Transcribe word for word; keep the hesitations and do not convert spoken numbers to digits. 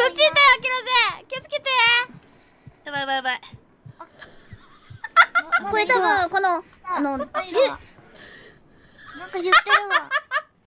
そっちいたよ、キロゼ。気をつけて。やばいやばいやばい。 これ多分このあのなんか言ってるわ。